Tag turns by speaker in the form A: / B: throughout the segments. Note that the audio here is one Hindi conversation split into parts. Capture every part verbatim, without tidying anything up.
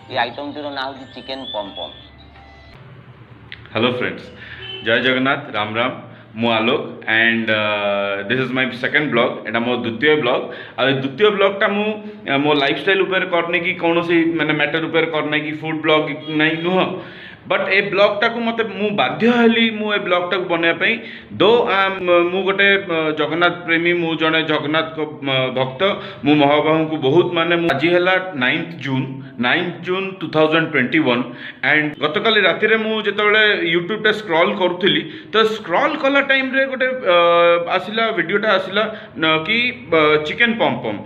A: ये आइटम टीर ना हूँ चिकेन पमपम।
B: हेलो फ्रेंड्स, जय जगन्नाथ, राम राम। मु Alok and this is my second blog. एटा मो द्वितीय ब्लॉग। आ द्वितीय ब्लॉगटा मु मो लाइफस्टाइल उपर करने की कौन सी माने मैटर उपर करने की फूड ब्लॉग नहीं नुह, बट ए ब्लॉगटा को मत मु बाध्य हली मु ए ब्लॉगटा को बनवाई। दो मु गोटे जगन्नाथ प्रेमी, मु जड़े जगन्नाथ को भक्त। मु महाबाहु को बहुत माने। आज है ninth June ninth June two thousand twenty one and गतकाली राति मु जिते यूट्यूब टे स्क्रॉल करूली तो स्क्रॉल कला टाइम रे गोटे आसिला वीडियोटा आसिला कि चिकेन पमपम।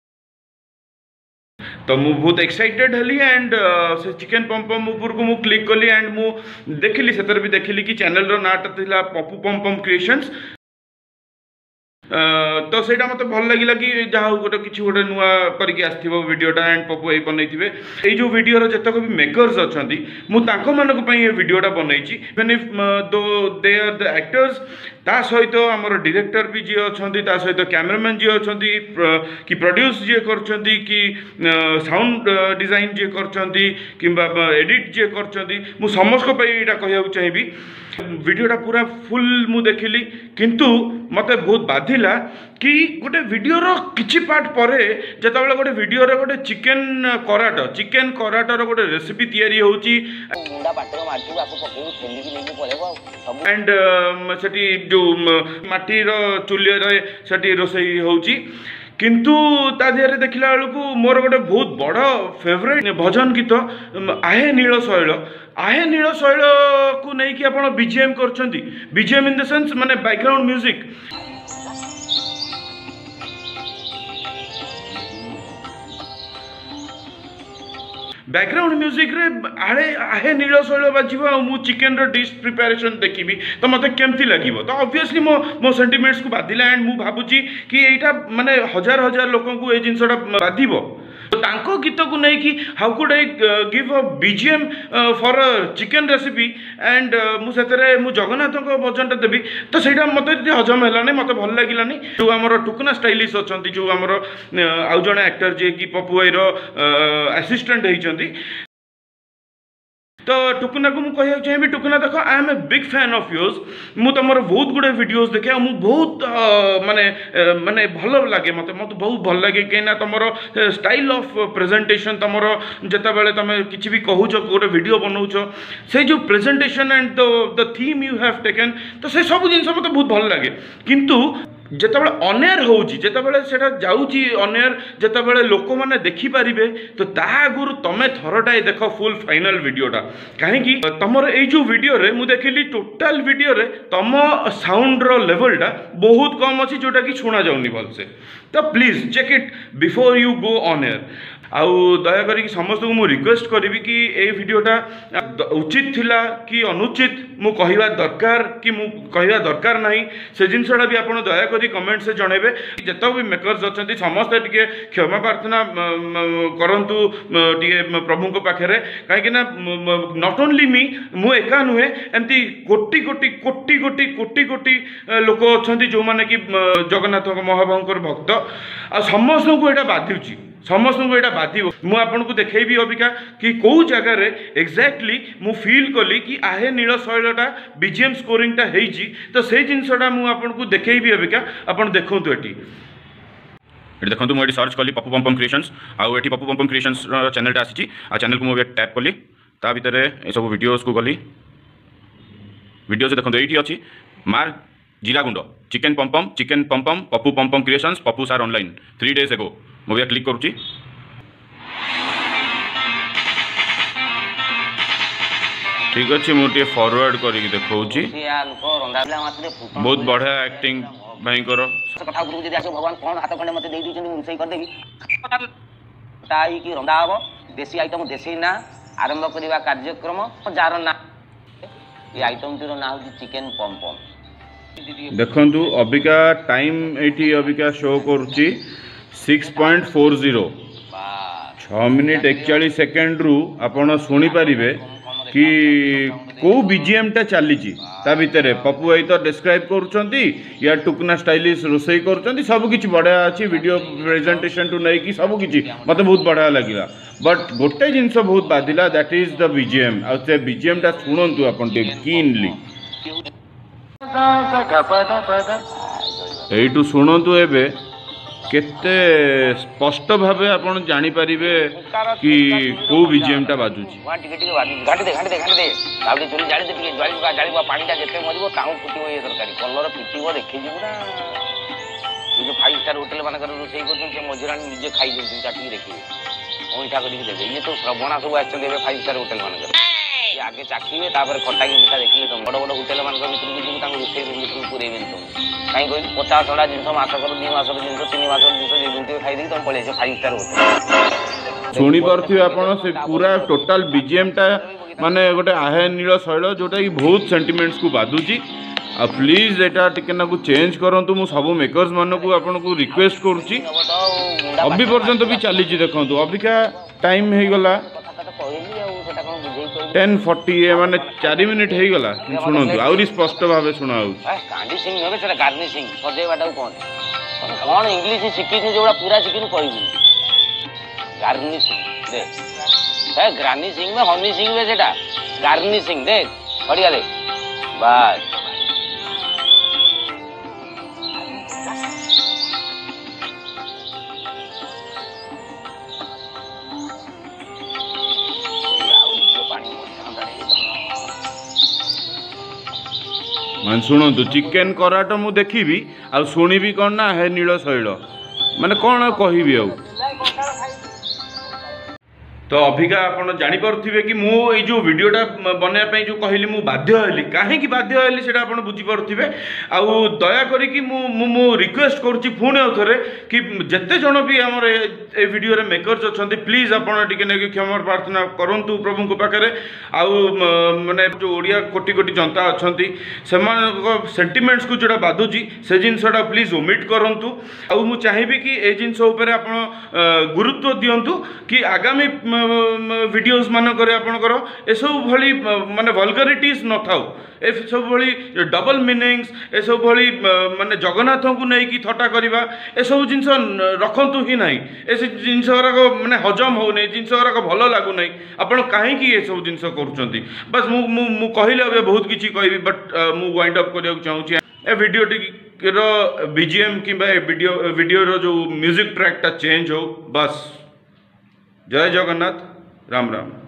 B: तो मु बहुत एक्साइटेड हली एंड से चिकेन पमपम ऊपर को मु क्लिक कली एंड मु देखिली से भी देखिली कि चैनल रो नाटा थिला पप्पू पमपम क्रिएशंस। तो सेटा मत भल लगिला कि जहाँ गोटे किसी गोटे नुआ करके आसथिबो वीडियोटा एंड पप्पू एई बनैथिबे। एई जो वीडियोर जतक भी मेकर्स अछंती मु तांको मानक पई ए वीडियोटा बनैछि। इवन इफ दो दे आर द एक्टर्स, ता सहित आमर डायरेक्टर भी जी अछंती, ता सहित कैमरामैन जी अछंती, कि प्रोड्यूस जी करछंती, कि साउंड डिजाइन जी करछंती, किंबा एडिट जी करछंती, मु समस्त को पई एटा कहिया चाहिबी। वीडियोटा पूरा फुल मु देखिली किंतु मते बहुत बाधिला कि गोटे वीडियोर किछि पार्ट परे जतबेले गोटे वीडियोर गोटे चिकेन कराट चिकेन कराटर गोटे रेसिपी तयारी होउची एंड सेठी जो माटीर चुलियर सेठी रोसई होउची। किंतु ता देहरे देखला बेलू मोर गोटे बहुत बड़ फेवरेट भजन गीत आहे नील शैल। आहे नील शैल को नहीं कि आपण बीजीएम करछंती। बीजीएम इन द सेंस माने बैकग्राउंड म्यूजिक। बैकग्राउंड म्यूजिक रे आड़े आहे नील शैल बाजिबो आ मु चिकेन रो डिश प्रिपरेशन देखिबी तो मते केमती लागिबो। तो ऑब्वियसली मो मो सेंटिमेंट्स को बाधिला एंड मु भाबुची कि एटा माने हजार हजार लोगों को ए जिनसटा बाधिबो। तो तांको गीत को नहीं कि how could I give a BGM for a chicken recipe and मु सेतरे मु जगन्नाथ को भजनटा देबी तो सेटा मते हजम हेलानी, मते भल लागिलानी। जो हमर टुकना स्टाइलिश अछंती, जो हमर आउ जणे एक्टर जे कि पप्पू भाई रो असिस्टेंट हेइचंती। तो टुकना को मुझे कहना चाहिए, टुकना देख I am a big fan of yours. मु तुम बहुत गुड़े वीडियोस देखे, मु बहुत माने माने भल लगे मत मत बहुत भल लगे कहीं तुम स्टाइल ऑफ प्रेजेंटेशन तुम जिते बड़े तुम किसी भी कहूच गोटे वीडियो बनाऊच से जो presentation and the the theme you have taken तो से सब जिन मत बहुत भल लगे। किंतु जितेबाला अनेर होउची जितेबाला सेटा जाउची अनेर जितेबाला लोक माने देखि पारिबे तो ता आगुरु तमे थरटाई देख फुल फाइनल वीडियोटा। कहीं तुमर ए जो वीडियो रे मु देखिली टोटल वीडियो रे तुम साउंड रो लेवलटा बहुत कम अच्छी जोटा कि शुणा जाउनी भलसे। तो please check it before you go on air. आउ दया करी समस्त को मु रिक्वेस्ट करी कि ए वीडियोटा उचित थिला कि अनुचित मु कहिबा दरकार कि मु कहिबा दरकार नहीं से जिनसटा भी आपण दया करी कमेंट से जणेबे। जतो भी मेकर्स अछंती समस्त टिके क्षमा प्रार्थना करंतु टिके प्रभु को पाखरे काहे ना नॉट ओनली मी मु एका नुहे एमती कोटी कोटी कोटी कोटी कोटी कोटी लोक अछंती जो माने कि जगन्नाथ महाप्रभुकर भक्त आ समस्त को एटा बाधिउची समस्त को यहाँ बाधिब। मु आपन को देखेबी अबिका कि कौ जगह रे एक्जाक्टली मु फील कली कि आहे नील शैलटा बीजीएम स्कोरिंगटा हेइची तो से जिनसटा मु आपन को देखेबी अबिका आपन देखंतु एटी एटी देखंतु मु एटी सर्च कली पप्पू पमपम क्रिएशंस आउ एटी पप्पू पमपम क्रिएशंस चैनलटा आसीची आ चैनल को मु टैप कली ता भीतर ए सब वीडियोस को गली वीडियोस देखंतु एटी अछि मार जीरा गुंड chicken Pampam chicken Pampam Pappu Pampam creations Pappu सार ऑनलाइन थ्री डेज एगो मुझे क्लिक करुच्ची। ठीक अच्छे मुझे फॉरवर्ड करके देखौची बहुत बढ़िया एक्टिंग भाई कर
A: भगवान कौन हाथ खंडे मत दे दी मुझे कर देवी ताई की रंधा हम देसी आइटम देसी ना आरंभ करवा कार्यक्रम जार ना ये आइटम टीर ना हूँ चिकेन पमपम।
B: देखंतु अबिका टाइम एटी अबिका शो करुच्ची सिक्स पॉइंट फोर जीरो छः मिनिट एकचालीस सेकेंड रु आपण शुणी पारे कि को बीजीएम टा चली ता भितर पप्पू भाई तो डिस्क्राइब करुँच या टुकना स्टाइलिश रोसई करुँच सब किसी बढ़िया अच्छी वीडियो प्रेजेंटेशन टू नहीं कि सब किसी मत बहुत बढ़िया लगे बट गोटे जिनस बहुत बाधिला दैट इज द बीजीएम आ से बीजीएम टा शुणु आपन कीनली यू शुणु एबे केते स्पष्ट भाव आपन जानी परिबे कि को बीजीएम टा बाजुची
A: वा टिके टिके बाजू घाटी दे घाटी दे घाटी दे ताबडी चुली जाली दे टिके जाली का जाली पानी टा जेते मरिबो ताऊ फुटिबो ये तरकारी कलर फुटिबो देखि जिबो ना ये जो फाइव स्टार होटल माने कर रोसई करछन से मजुरानी निजे खाई देछन चाटी देखिबे ओइठा करी देबे ये तो श्रवणा सब आछन देबे फाइव स्टार होटल माने कर ये आगे चाखिबे तापर खट्टा की मिठा देखिले तो बड़ बड़ होटल मान कर भितर जिबो ताऊ रोसई रूम भितर पुरेबे तो कहीं कोई पचास वाला जिनस मासक दुई मासक जिनस तीन मासक जिनस दुटी खाई दी तुम पड़े फाइव स्टार होटल
B: शुणी पार्थिबे आपण से पूरा टोटल बीजीएम टा माने गोटे आहे नील शैल जोटा कि बहुत सेंटिमेंट्स को बाधुची आ प्लीज एटा टिके ना को चेंज करंतु मु सब मेकर्स मान को आपण को रिक्वेस्ट करूची अभी पर्यंत भी चली छी देखंतु अबिका टाइम हे गला टेन फोर्टी माने चार मिनिट हो गला शुणु आउरी स्पष्ट भाव शुणा
A: गार्निशिंग हेबे सेटा गार्निशिंग सजेबाटा कोन कोन इंग्लिश शिखिनी जोड़ा पूरा शिखिनी कहबी गार्निशिंग देख ए गार्निशिंग में हनीशिंग में सेटा गार्निशिंग देख बढ़िया देख बस
B: मान शुणु चिकेन कराट मु देखी आ शुणी कौन ना है नील शैल माने कौन कहबी आ तो अभिका आप जापे कि मु ये जो वीडियोटा बनवाई जो कहली मु बाध्य हली कहीं बाध्य हली से आप बुझीपे आउ दया करी मु रिक्वेस्ट करुच्ची पुणी आउ थे कि जिते जन भी आम ए वीडियो रे मेकर्स अच्छा प्लीज आपड़ क्षमा प्रार्थना करूँ प्रभु पाखे आउ माने जो ओडिया कोटी कोटी जनता अच्छा से सेंटिमेंट्स को जोड़ा बाधुची से जिनसा प्लीज ओमिट करूँ आउ मु चाहिए कि ए जिनस आप गुरुत्व दिंतु कि आगामी वीडियोस मानकर आपणकर एसबू भली माने वल्गरिटीज न थाउ ए सब भली डबल मीनिंग्स ए सब भली माने जगन्नाथ को नहीं कि थट्टा करवा ए सब जिनस रखंतु ही नहीं ए जिनस माने हजम हो नहीं जिनस भल लगु नहीं आपण कहीं ये सब जिनस करूछंती बस मु मु कहले अब बहुत किछि कहबी बट मु वाइंड अप करिया चाहूची ए वीडियो रो बीजीएम किबा वीडियो वीडियो रो जो म्यूजिक ट्रैक टा चेंज हो बस जय जगन्नाथ राम राम।